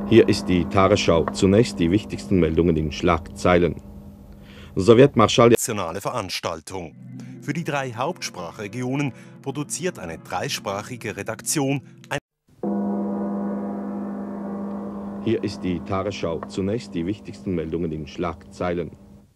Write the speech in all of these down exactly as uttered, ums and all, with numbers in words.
Hier ist die Tagesschau. Zunächst die wichtigsten Meldungen in Schlagzeilen. Sowjetmarschall. Nationale Veranstaltung. Für die drei Hauptsprachregionen produziert eine dreisprachige Redaktion ein. Hier ist die Tagesschau. Zunächst die wichtigsten Meldungen in Schlagzeilen.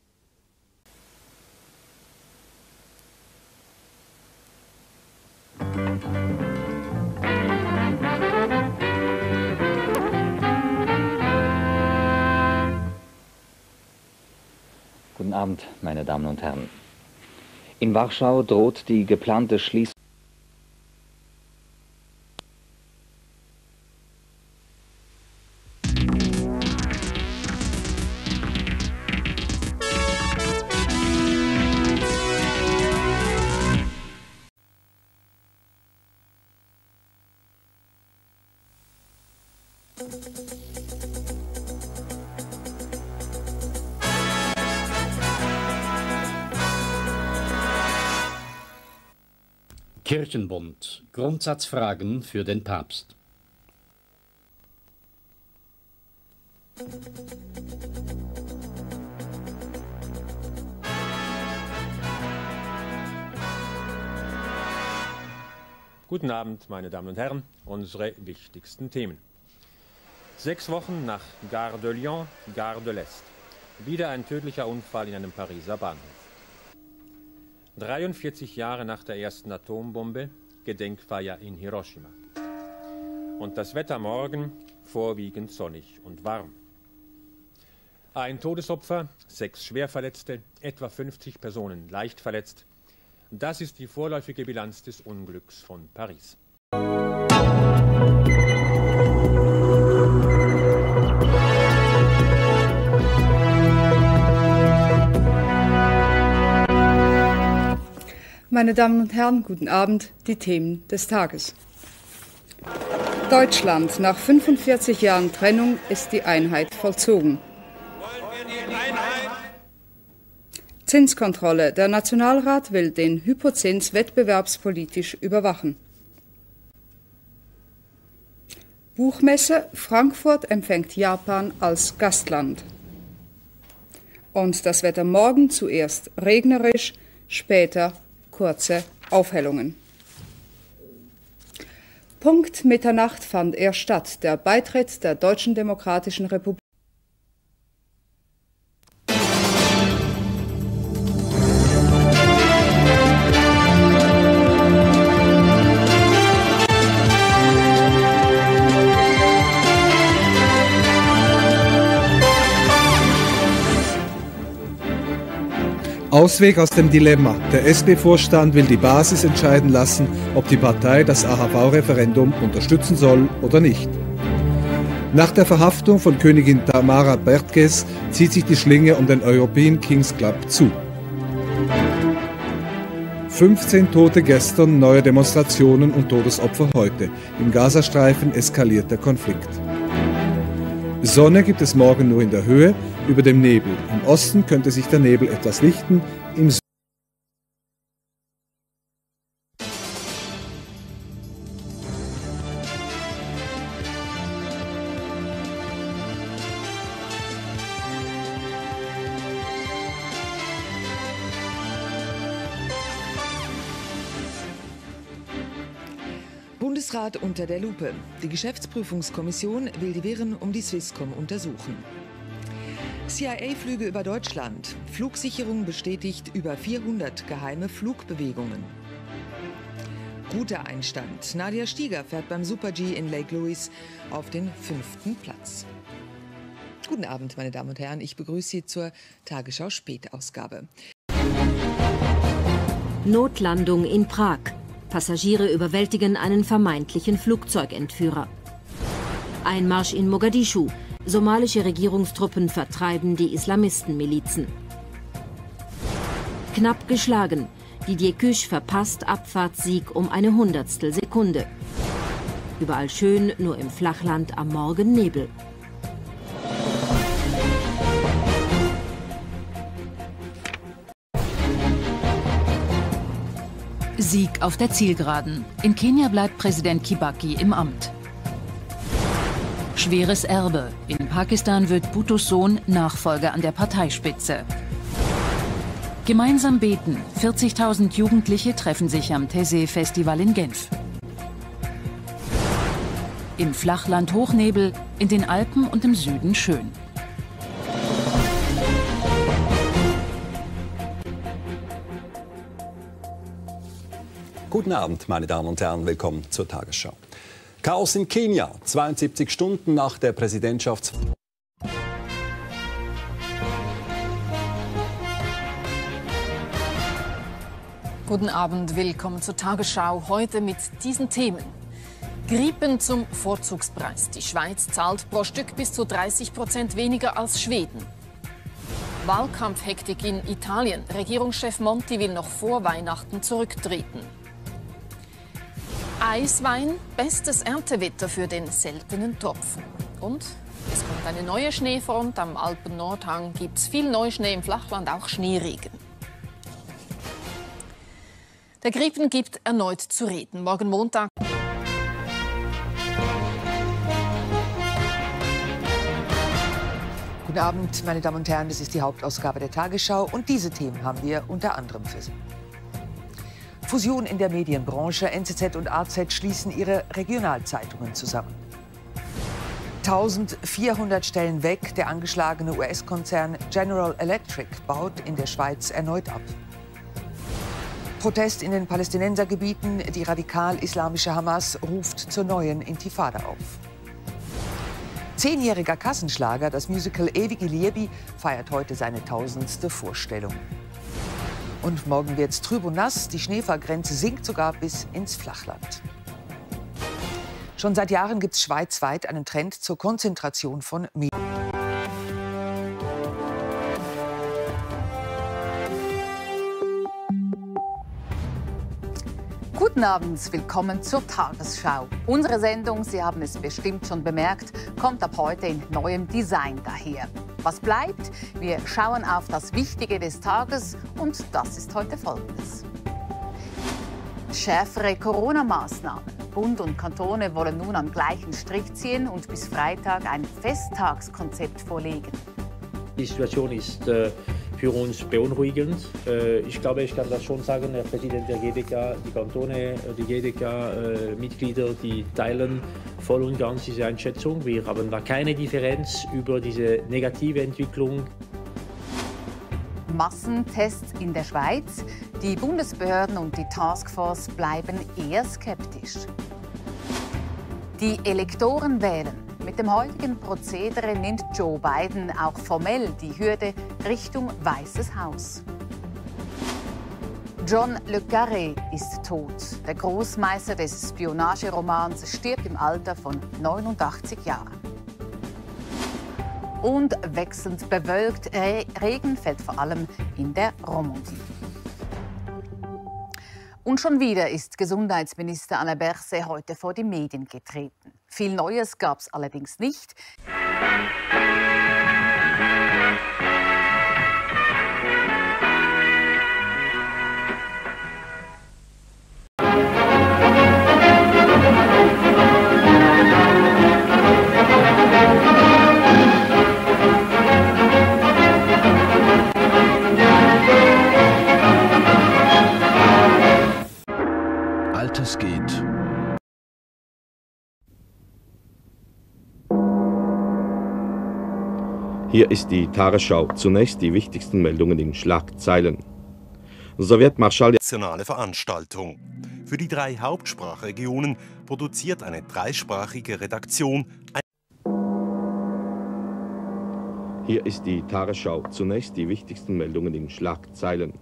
Guten Abend, meine Damen und Herren. In Warschau droht die geplante Schließung. Kirchenbund. Grundsatzfragen für den Papst. Guten Abend, meine Damen und Herren, unsere wichtigsten Themen. Sechs Wochen nach Gare de Lyon, Gare de l'Est. Wieder ein tödlicher Unfall in einem Pariser Bahnhof. dreiundvierzig Jahre nach der ersten Atombombe, Gedenkfeier in Hiroshima. Und das Wetter morgen vorwiegend sonnig und warm. Ein Todesopfer, sechs Schwerverletzte, etwa fünfzig Personen leicht verletzt. Das ist die vorläufige Bilanz des Unglücks von Paris. Meine Damen und Herren, guten Abend, die Themen des Tages. Deutschland, nach fünfundvierzig Jahren Trennung ist die Einheit vollzogen. Zinskontrolle. Der Nationalrat will den Hypozins wettbewerbspolitisch überwachen. Buchmesse. Frankfurt empfängt Japan als Gastland. Und das Wetter morgen zuerst regnerisch, später kurze Aufhellungen. Punkt Mitternacht fand er statt, der Beitritt der Deutschen Demokratischen Republik. Ausweg aus dem Dilemma. Der S P-Vorstand will die Basis entscheiden lassen, ob die Partei das A H V-Referendum unterstützen soll oder nicht. Nach der Verhaftung von Königin Tamara Bertges zieht sich die Schlinge um den European Kings Club zu. fünfzehn Tote gestern, neue Demonstrationen und Todesopfer heute. Im Gazastreifen eskaliert der Konflikt. Sonne gibt es morgen nur in der Höhe, über dem Nebel. Im Osten könnte sich der Nebel etwas lichten, im Süden. Bundesrat unter der Lupe. Die Geschäftsprüfungskommission will die Wirren um die Swisscom untersuchen. C I A-Flüge über Deutschland. Flugsicherung bestätigt über vierhundert geheime Flugbewegungen. Guter Einstand. Nadia Stieger fährt beim Super-G in Lake Louise auf den fünften Platz. Guten Abend, meine Damen und Herren. Ich begrüße Sie zur Tagesschau-Spätausgabe. Notlandung in Prag. Passagiere überwältigen einen vermeintlichen Flugzeugentführer. Einmarsch in Mogadischu. Somalische Regierungstruppen vertreiben die Islamistenmilizen. Knapp geschlagen. Didier Küsch verpasst Abfahrtssieg um eine Hundertstel Sekunde. Überall schön, nur im Flachland am Morgen Nebel. Sieg auf der Zielgeraden. In Kenia bleibt Präsident Kibaki im Amt. schweres Erbe. In Pakistan wird Bhuttos Sohn Nachfolger an der Parteispitze. Gemeinsam beten. vierzigtausend Jugendliche treffen sich am Taizé-Festival in Genf. Im Flachland Hochnebel, in den Alpen und im Süden schön. Guten Abend, meine Damen und Herren, willkommen zur Tagesschau. Chaos in Kenia, zweiundsiebzig Stunden nach der Präsidentschafts... Guten Abend, willkommen zur Tagesschau. Heute mit diesen Themen. Gripen zum Vorzugspreis. Die Schweiz zahlt pro Stück bis zu dreißig Prozent weniger als Schweden. Wahlkampfhektik in Italien. Regierungschef Monti will noch vor Weihnachten zurücktreten. Eiswein, bestes Erntewetter für den seltenen Tropfen. Und es kommt eine neue Schneefront. Am Alpen-Nordhang gibt es viel Neuschnee, im Flachland auch Schneeregen. Der Gripen gibt erneut zu reden. Morgen Montag. Guten Abend, meine Damen und Herren, das ist die Hauptausgabe der Tagesschau und diese Themen haben wir unter anderem für Sie. Fusion in der Medienbranche, N Z Z und A Z schließen ihre Regionalzeitungen zusammen. eintausendvierhundert Stellen weg, der angeschlagene U S-Konzern General Electric baut in der Schweiz erneut ab. Protest in den Palästinensergebieten, die radikal-islamische Hamas ruft zur neuen Intifada auf. Zehnjähriger Kassenschlager, das Musical Ewige Liebe, feiert heute seine tausendste Vorstellung. Und morgen wird's trüb und nass, die Schneefallgrenze sinkt sogar bis ins Flachland. Schon seit Jahren gibt es schweizweit einen Trend zur Konzentration von Medien. Guten Abend, willkommen zur Tagesschau. Unsere Sendung, Sie haben es bestimmt schon bemerkt, kommt ab heute in neuem Design daher. Was bleibt? Wir schauen auf das Wichtige des Tages und das ist heute Folgendes. Schärfere Corona-Maßnahmen. Bund und Kantone wollen nun am gleichen Strich ziehen und bis Freitag ein Festtagskonzept vorlegen. Die Situation ist äh, für uns beunruhigend. Äh, ich glaube, ich kann das schon sagen, der Präsident der G D K, die Kantone, die G D K-Mitglieder, äh, die teilen voll und ganz diese Einschätzung. Wir haben da keine Differenz über diese negative Entwicklung. Massentests in der Schweiz. Die Bundesbehörden und die Taskforce bleiben eher skeptisch. Die Elektoren wählen. Mit dem heutigen Prozedere nimmt Joe Biden auch formell die Hürde Richtung Weißes Haus. John Le Carré ist tot. Der Großmeister des Spionageromans stirbt im Alter von neunundachtzig Jahren. Und wechselnd bewölkt, Re Regen fällt vor allem in der Romandie. Und schon wieder ist Gesundheitsminister Alain Berset heute vor die Medien getreten. Viel Neues gab es allerdings nicht. Altes geht. Hier ist die Tagesschau. Zunächst die wichtigsten Meldungen in Schlagzeilen. Sowjetmarschall... Nationale Veranstaltung. Für die drei Hauptsprachregionen produziert eine dreisprachige Redaktion ein Hier ist die Tagesschau. Zunächst die wichtigsten Meldungen in Schlagzeilen.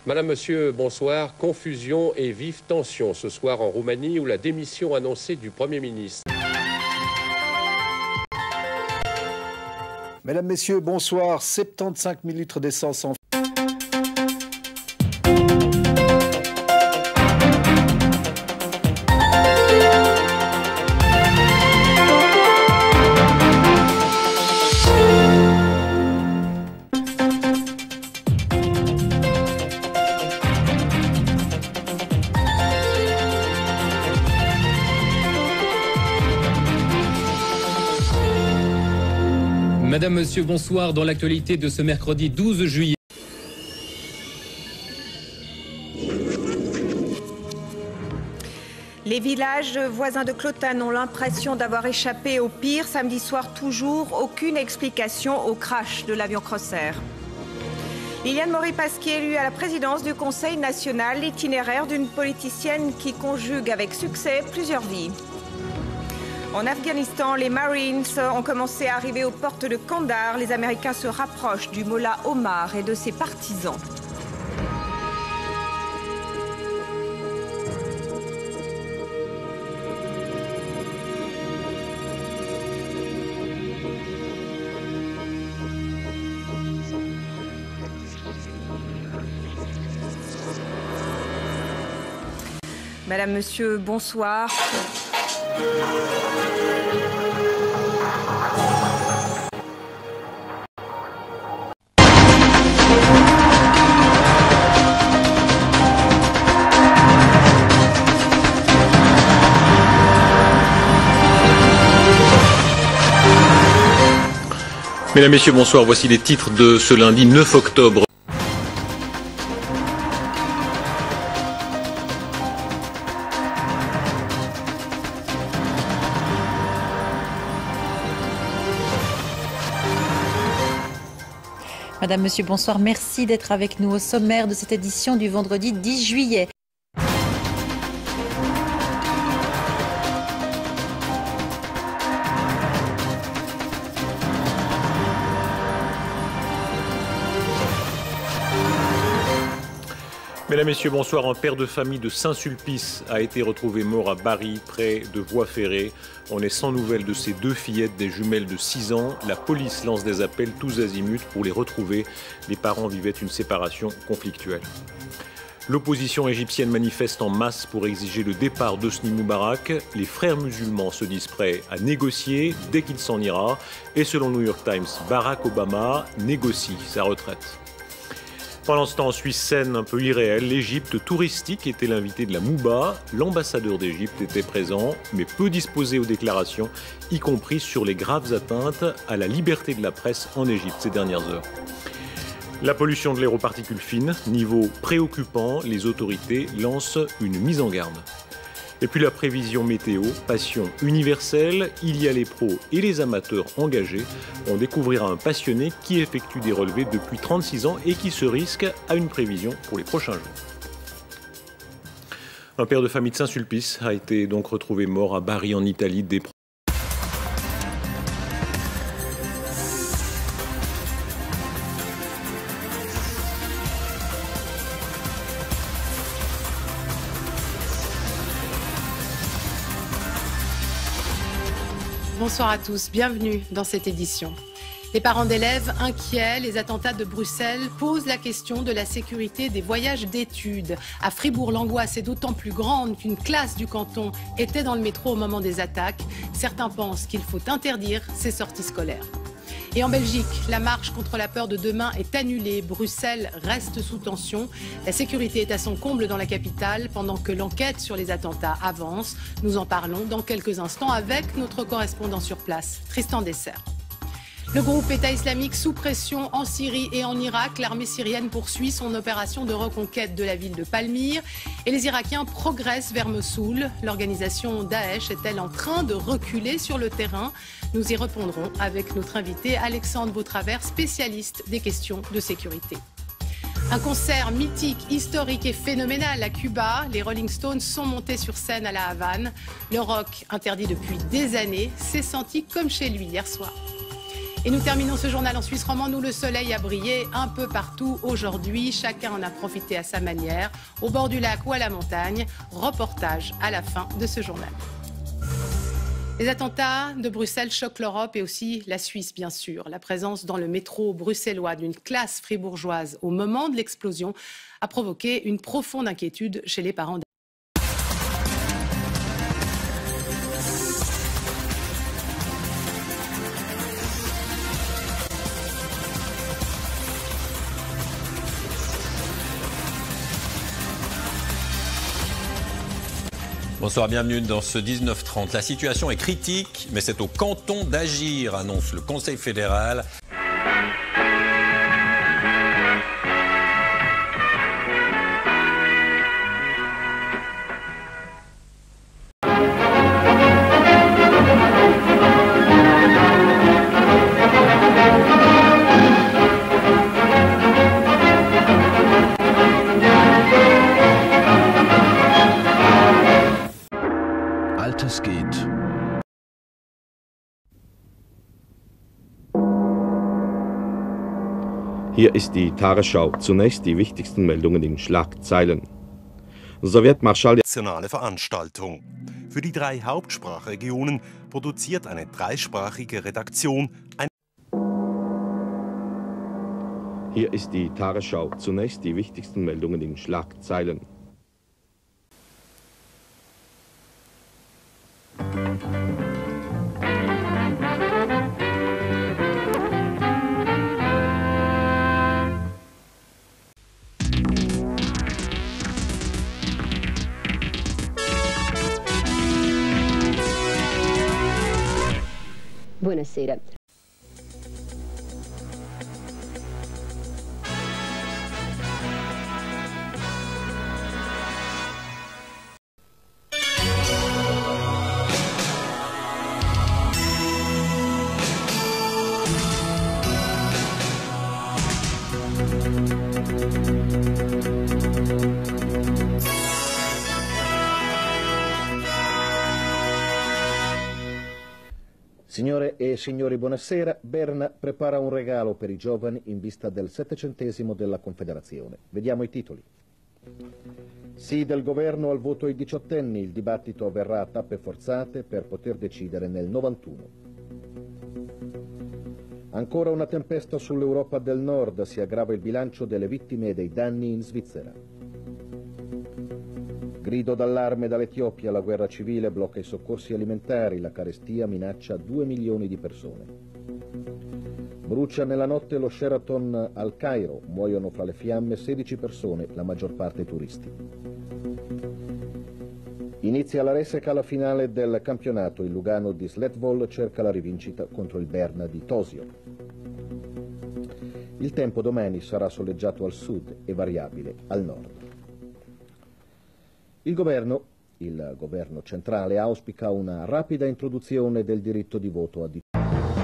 Madame, Monsieur, bonsoir. Confusion et vive tension ce soir en Roumanie où la démission annoncée du Premier ministre. Mesdames, Messieurs, bonsoir. soixante-quinze mille litres d'essence en Madame, Monsieur, bonsoir. Dans l'actualité de ce mercredi douze juillet. Les villages voisins de Clotan ont l'impression d'avoir échappé au pire. Samedi soir, toujours aucune explication au crash de l'avion Crossair. Liliane Maury-Pasquier élue à la présidence du Conseil national, l'itinéraire d'une politicienne qui conjugue avec succès plusieurs vies. En Afghanistan, les Marines ont commencé à arriver aux portes de Kandahar. Les Américains se rapprochent du Mollah Omar et de ses partisans. Madame, Monsieur, bonsoir. Mesdames, Messieurs, bonsoir. Voici les titres de ce lundi neuf octobre. Madame, Monsieur, bonsoir. Merci d'être avec nous au sommaire de cette édition du vendredi dix juillet. Mesdames, Messieurs, bonsoir. Un père de famille de Saint-Sulpice a été retrouvé mort à Bari, près de Voie Ferrée. On est sans nouvelles de ses deux fillettes, des jumelles de six ans. La police lance des appels tous azimuts pour les retrouver. Les parents vivaient une séparation conflictuelle. L'opposition égyptienne manifeste en masse pour exiger le départ d'Hosni Moubarak. Les frères musulmans se disent prêts à négocier dès qu'il s'en ira. Et selon le New York Times, Barack Obama négocie sa retraite. Pendant ce temps, en Suisse, scène un peu irréelle, l'Égypte touristique était l'invité de la Mouba. L'ambassadeur d'Égypte était présent, mais peu disposé aux déclarations, y compris sur les graves atteintes à la liberté de la presse en Égypte ces dernières heures. La pollution de l'air aux particules fines, niveau préoccupant, les autorités lancent une mise en garde. Et puis la prévision météo, passion universelle, il y a les pros et les amateurs engagés. On découvrira un passionné qui effectue des relevés depuis trente-six ans et qui se risque à une prévision pour les prochains jours. Un père de famille de Saint-Sulpice a été donc retrouvé mort à Bari en Italie. Des Bonsoir à tous, bienvenue dans cette édition. Les parents d'élèves inquiets, les attentats de Bruxelles posent la question de la sécurité des voyages d'études. À Fribourg, l'angoisse est d'autant plus grande qu'une classe du canton était dans le métro au moment des attaques. Certains pensent qu'il faut interdire ces sorties scolaires. Et en Belgique, la marche contre la peur de demain est annulée. Bruxelles reste sous tension. La sécurité est à son comble dans la capitale pendant que l'enquête sur les attentats avance. Nous en parlons dans quelques instants avec notre correspondant sur place, Tristan Dessert. Le groupe État islamique sous pression en Syrie et en Irak. L'armée syrienne poursuit son opération de reconquête de la ville de Palmyre. Et les Irakiens progressent vers Mossoul. L'organisation Daesh est-elle en train de reculer sur le terrain? Nous y répondrons avec notre invité Alexandre Vautravers, spécialiste des questions de sécurité. Un concert mythique, historique et phénoménal à Cuba. Les Rolling Stones sont montés sur scène à La Havane. Le rock, interdit depuis des années, s'est senti comme chez lui hier soir. Et nous terminons ce journal en Suisse romande où le soleil a brillé un peu partout aujourd'hui. Chacun en a profité à sa manière, au bord du lac ou à la montagne. Reportage à la fin de ce journal. Les attentats de Bruxelles choquent l'Europe et aussi la Suisse, bien sûr. La présence dans le métro bruxellois d'une classe fribourgeoise au moment de l'explosion a provoqué une profonde inquiétude chez les parents. Bonsoir, bienvenue dans ce dix-neuf trente. La situation est critique, mais c'est au canton d'agir, annonce le Conseil fédéral. Altes geht. Hier ist die Tagesschau. Zunächst die wichtigsten Meldungen in Schlagzeilen. Sowjetmarschall. Nationale Veranstaltung. Für die drei Hauptsprachregionen produziert eine dreisprachige Redaktion ein. Hier ist die Tagesschau. Zunächst die wichtigsten Meldungen in Schlagzeilen. Buonasera. Signore e signori, buonasera. Berna prepara un regalo per i giovani in vista del settecentesimo della Confederazione. Vediamo i titoli. Sì del governo al voto ai diciottenni, il dibattito avverrà a tappe forzate per poter decidere nel novantuno. Ancora una tempesta sull'Europa del Nord, si aggrava il bilancio delle vittime e dei danni in Svizzera. Grido d'allarme dall'Etiopia, la guerra civile blocca i soccorsi alimentari, la carestia minaccia due milioni di persone. Brucia nella notte lo Sheraton al Cairo, muoiono fra le fiamme sedici persone, la maggior parte turisti. Inizia la reseca alla finale del campionato, il Lugano di Sletvoll cerca la rivincita contro il Berna di Tosio. Il tempo domani sarà soleggiato al sud e variabile al nord. Il governo, il governo centrale, auspica una rapida introduzione del diritto di voto a diciotto.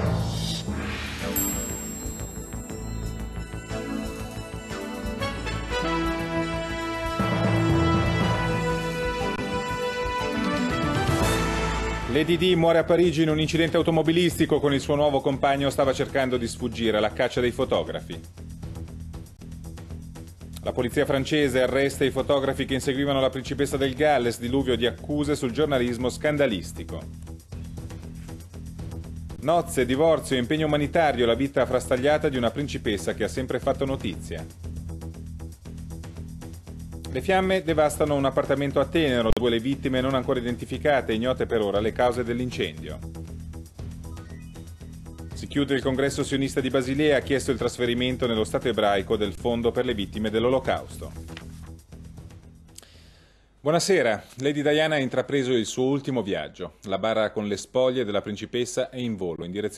Lady Di muore a Parigi in un incidente automobilistico. Con il suo nuovo compagno stava cercando di sfuggire alla caccia dei fotografi. La polizia francese arresta i fotografi che inseguivano la principessa del Galles, diluvio di accuse sul giornalismo scandalistico. Nozze, divorzio, impegno umanitario, la vita frastagliata di una principessa che ha sempre fatto notizia. Le fiamme devastano un appartamento a Tenero, due le vittime non ancora identificate, ignote per ora le cause dell'incendio. Si chiude il congresso sionista di Basilea, ha chiesto il trasferimento nello Stato ebraico del fondo per le vittime dell'Olocausto. Buonasera, Lady Diana ha intrapreso il suo ultimo viaggio. La bara con le spoglie della principessa è in volo in direzione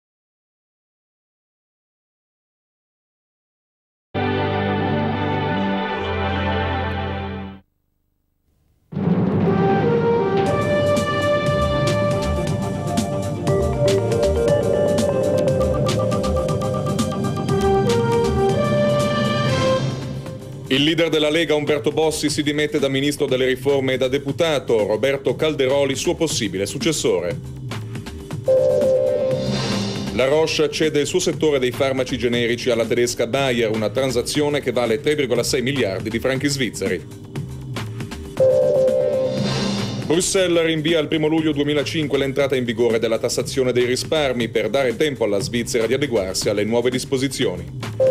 Il leader della Lega Umberto Bossi si dimette da ministro delle riforme e da deputato, Roberto Calderoli suo possibile successore. La Roche cede il suo settore dei farmaci generici alla tedesca Bayer, una transazione che vale tre virgola sei miliardi di franchi svizzeri. Bruxelles rinvia al primo luglio duemilacinque l'entrata in vigore della tassazione dei risparmi per dare tempo alla Svizzera di adeguarsi alle nuove disposizioni.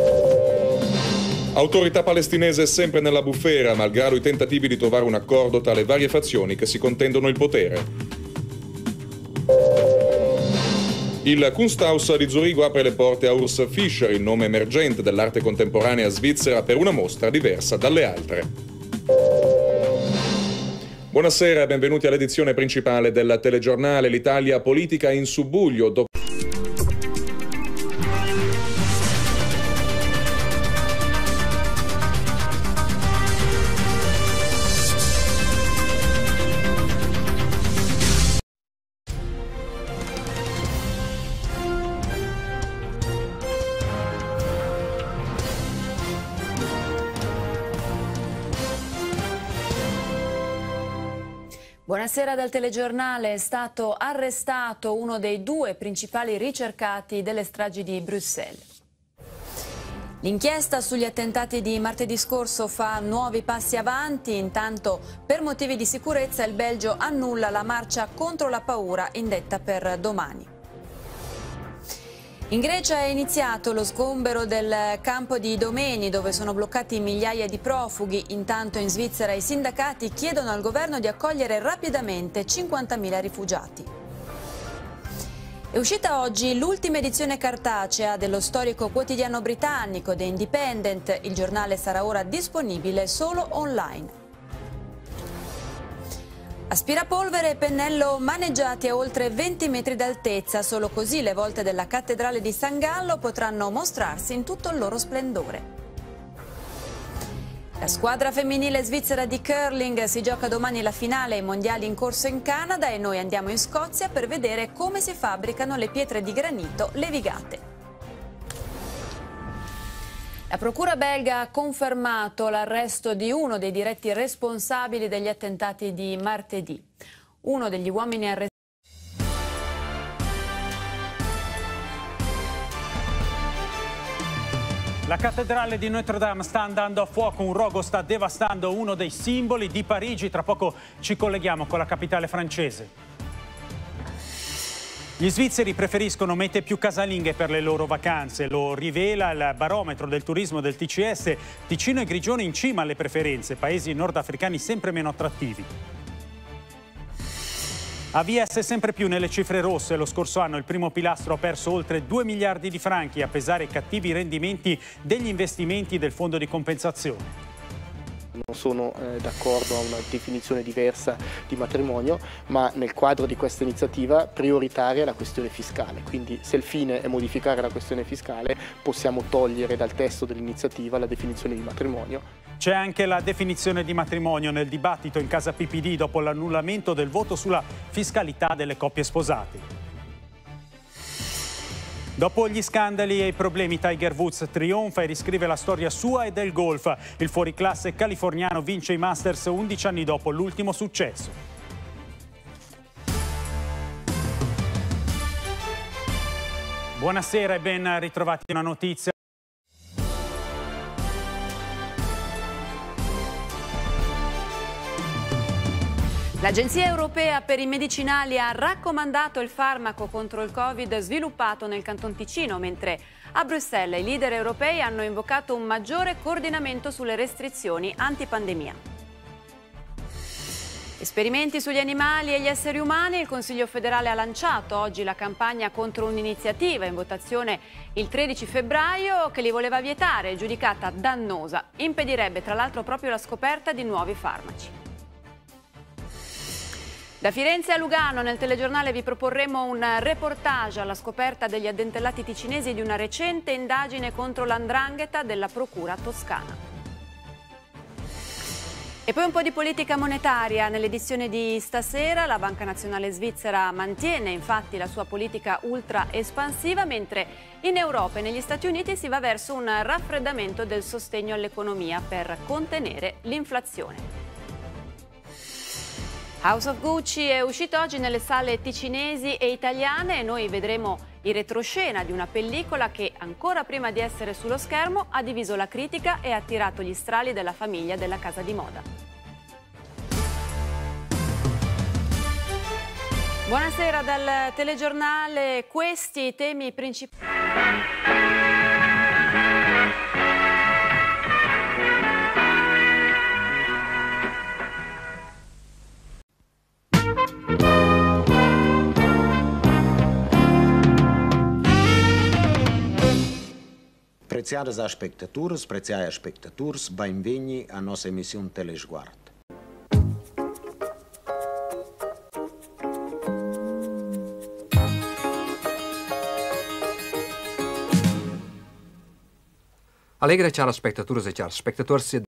Autorità palestinese sempre nella bufera, malgrado i tentativi di trovare un accordo tra le varie fazioni che si contendono il potere. Il Kunsthaus di Zurigo apre le porte a Urs Fischer, il nome emergente dell'arte contemporanea svizzera, per una mostra diversa dalle altre. Buonasera e benvenuti all'edizione principale del telegiornale. L'Italia politica in subbuglio dopo Buonasera dal telegiornale. È stato arrestato uno dei due principali ricercati delle stragi di Bruxelles. L'inchiesta sugli attentati di martedì scorso fa nuovi passi avanti. Intanto, per motivi di sicurezza, il Belgio annulla la marcia contro la paura indetta per domani. In Grecia è iniziato lo sgombero del campo di Idomeni, dove sono bloccati migliaia di profughi. Intanto in Svizzera i sindacati chiedono al governo di accogliere rapidamente cinquantamila rifugiati. È uscita oggi l'ultima edizione cartacea dello storico quotidiano britannico The Independent. Il giornale sarà ora disponibile solo online. Aspirapolvere e pennello maneggiati a oltre venti metri d'altezza, solo così le volte della cattedrale di San Gallo potranno mostrarsi in tutto il loro splendore. La squadra femminile svizzera di curling si gioca domani la finale ai mondiali in corso in Canada e noi andiamo in Scozia per vedere come si fabbricano le pietre di granito levigate. La procura belga ha confermato l'arresto di uno dei diretti responsabili degli attentati di martedì. Uno degli uomini arrestati. La cattedrale di Notre Dame sta andando a fuoco, un rogo sta devastando uno dei simboli di Parigi. Tra poco ci colleghiamo con la capitale francese. Gli svizzeri preferiscono mete più casalinghe per le loro vacanze, lo rivela il barometro del turismo del T C S. Ticino e Grigione in cima alle preferenze, paesi nordafricani sempre meno attrattivi. A V S sempre più nelle cifre rosse. Lo scorso anno il primo pilastro ha perso oltre due miliardi di franchi, a pesare i cattivi rendimenti degli investimenti del fondo di compensazione. Non sono eh, d'accordo a una definizione diversa di matrimonio, ma nel quadro di questa iniziativa prioritaria è la questione fiscale. Quindi se il fine è modificare la questione fiscale, possiamo togliere dal testo dell'iniziativa la definizione di matrimonio. C'è anche la definizione di matrimonio nel dibattito in casa P P D dopo l'annullamento del voto sulla fiscalità delle coppie sposate. Dopo gli scandali e i problemi, Tiger Woods trionfa e riscrive la storia sua e del golf. Il fuoriclasse californiano vince i Masters undici anni dopo l'ultimo successo. Buonasera e ben ritrovati a una notizia. L'Agenzia Europea per i Medicinali ha raccomandato il farmaco contro il Covid sviluppato nel Canton Ticino, mentre a Bruxelles i leader europei hanno invocato un maggiore coordinamento sulle restrizioni antipandemia. Esperimenti sugli animali e gli esseri umani. Il Consiglio federale ha lanciato oggi la campagna contro un'iniziativa in votazione il tredici febbraio che li voleva vietare, giudicata dannosa. Impedirebbe tra l'altro proprio la scoperta di nuovi farmaci. Da Firenze a Lugano, nel telegiornale vi proporremo un reportage alla scoperta degli addentellati ticinesi di una recente indagine contro l'andrangheta della Procura toscana. E poi un po' di politica monetaria. Nell'edizione di stasera la Banca Nazionale Svizzera mantiene infatti la sua politica ultra espansiva, mentre in Europa e negli Stati Uniti si va verso un raffreddamento del sostegno all'economia per contenere l'inflazione. House of Gucci è uscito oggi nelle sale ticinesi e italiane e noi vedremo il retroscena di una pellicola che, ancora prima di essere sullo schermo, ha diviso la critica e attirato gli strali della famiglia della casa di moda. Buonasera dal telegiornale, questi i temi principali. Preziadas espectatoras, preziadas espectadores, bem-vindos à nossa emissão Telesguardo. Alegre, cari spectatoras e cari spectadores.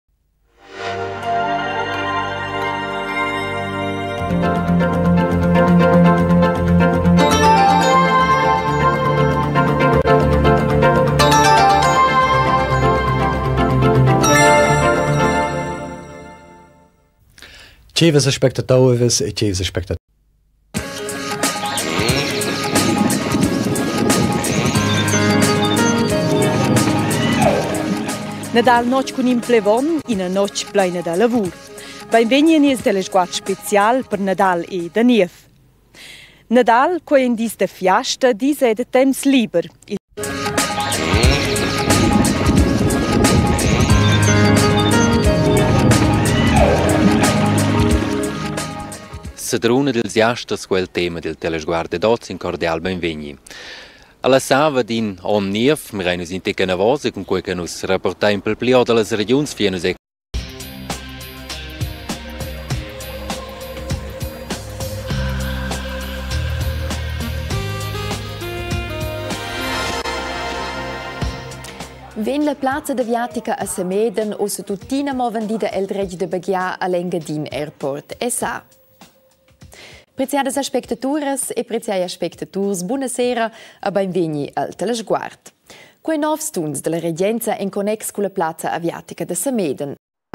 Čevas spectadores e čevas spectadores. Nadal noc con in plevon in a noc plena da lavur. Benveni is delle squad special per Nadal e da Niev. Nadal, co in dis de fiasta, dis è de temps liber. Sedruna dels jastas quel tema del telesguardo dots in cordial benvegni. Alla sava din on Niev, mi reinus in teca navose con cui che nus rapportai per plio delle regions fienus e Ven la plaza de Viatica a Sameden o se tutina mo vendida el dretg de Baghia a l'Engadin Airport. E sa. Preziadas spectatoras e preziaia spectators, buonasera e benveni al Telesguard. Quei nov stuns della regenza in connex con la plaza aviatica de Sameden.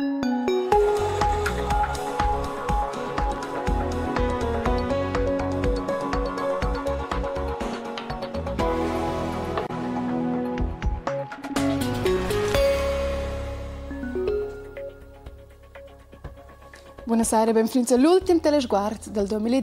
Buonasera e benvenuti all'ultimo Telesguard del duemiladiciotto.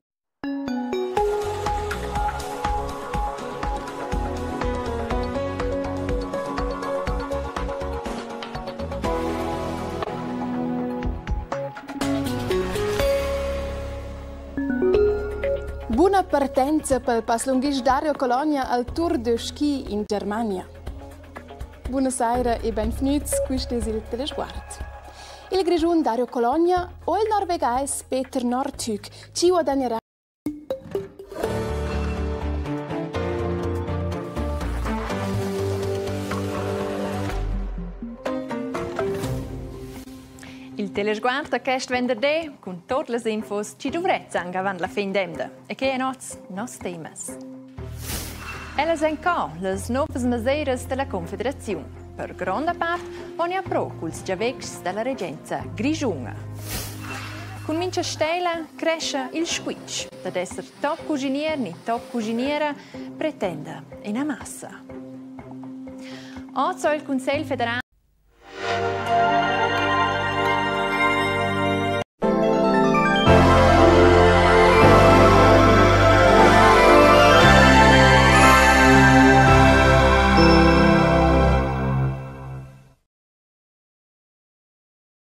Buona partenza per il Paslunghisch Dario Colonia al Tour de Ski in Germania. Buonasera e benvenuti, questo è il Telesguard. Il grigiun Dario Colonia o il norvegais Peter Northug ci guadagnerà. Il Telesguard questo venerdì con tutte le infos ci dovrete anche avanti la fin d'emda. E che è nos, nos temas. Elles sono qua le nuove misure della Confederazione. Per grande parte vanno a pro con i giavecs della regenza grigiunga. Con mince stella cresce il squitch, da essere top cucinier ni top cuciniera pretende in massa. Oggi il Consiglio federale